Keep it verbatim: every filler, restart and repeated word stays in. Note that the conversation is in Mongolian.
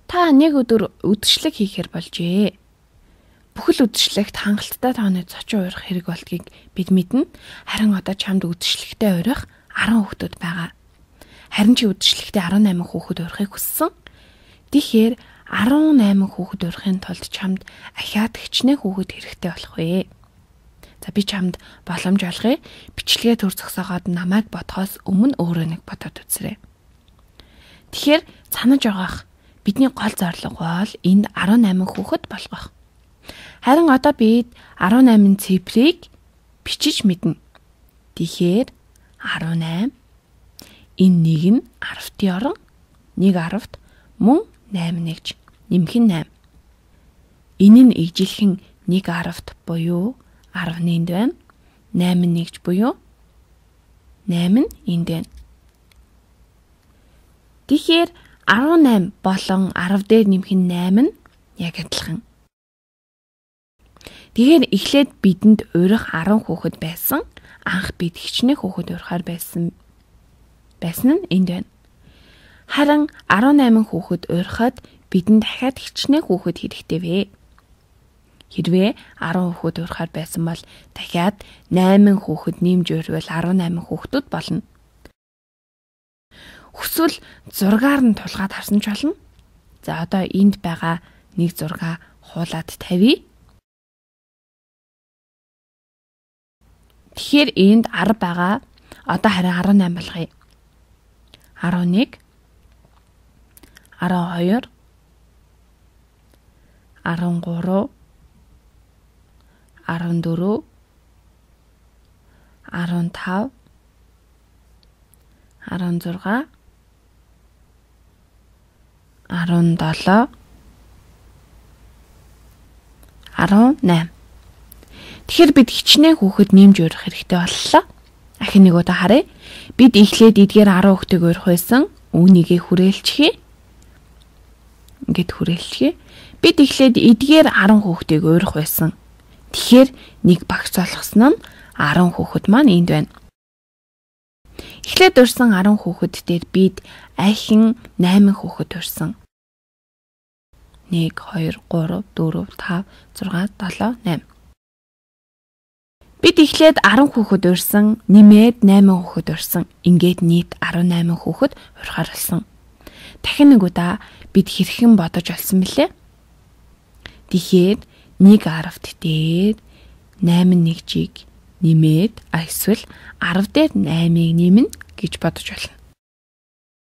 Та нэг өдөр үдшилэг хийхээр болжээ. Бүхэл үдшилэгт хангалттай тооны зочин уурах хэрэг болдгийг бид мэднэ. Харин одоо чамд үдшилэгтээ уурах арван хүүхдүүд байгаа. Харин чи үдшилэгтээ арван найман хүүхэд уурахыг хүссэн. Тэгэхээр арван найман хүүхэд уурахын тулд чамд ахиад хичнээн хүүхэд хэрэгтэй болох вэ. За би чамд боломж олгоё. Бичлэгээ төр зогсоогоод намайг бодхоос өмнө өөрөө нэг бодоод үзээрэй. Тэгэхээр санаж байгаах бидний гол зорилго бол энд арван найман хүүхэд болгох. Харин одоо бид арван найман цифрыг бичиж мэднэ. Тэгэхээр арван найман энэ нэг нь арвтын орон, нэг арвт мөн найман нэгж нэмэх нь найман. Энэ нь ижлэхэн нэг арвт буюу арван энд байна. найман нэгж буюу найман энд байна. Тэгэхээр арван найман болон арав дээр нэмэх нь найман яг адилхан. Тэгэхээр эхлээд бидэнд уурах арван хүүхэд байсан. Анх бид хичнээн хүүхэд уурахаар байсан байсан нь энд байна. Харин арван найман хүүхэд уурахад бидэнд дахиад хичнээн хүүхэд хэрэгтэй вэ? Хэрвээ арван хүүхэд уурахаар байсан бол дахиад найман хүүхэд нэмж уурвал арван найман хүүхдүүд болно. Хүсвэл зургаар нь тулгаад харсан ч болно. За одоо энд байгаа нэг зургаа хуулаад тавья. Тэгэхээр энд арав байгаа. Одоо харин арван найман болгоё. арван нэг, арван хоёр, арван гурав, арван дөрөв, арван тав, арван зургаан, арван долоо, арван найман. Тэгэхээр бид хичнээн хүүхэд нэмж уурах хэрэгтэй боллоо. Ахин нэг удаа харъя. Бид эхлээд эдгээр арван хүүхдийг уурах байсан. Үүнийгээ хүрээлчихье. Ингээд хүрээлчихье. Бид эхлээд эдгээр арван хүүхдийг уурах байсан. Тэгэхээр нэг багц болгосон нь арван хүүхэд маань энд байна. Эхлээд урьсан арван хүүхэд дээр бид ахин найман хүүхэд урьсан. нэг, хоёр, гурав, дөрөв, тав, зургаан, долоо, найман. Бид эхлээд арван хүүхэд урьсан, нэмээд найман хүүхэд урьсан. Ингээд нийт арван найман хүүхэд урьхаар болсон. Дахин нэг удаа бид хэрхэн бодож олсон бэлээ? Тэгэхээр нэг арвт дээр найман нэгжийг нэмээд а эсвэл арав дээр наймыг нэмнэ гэж бодож байна.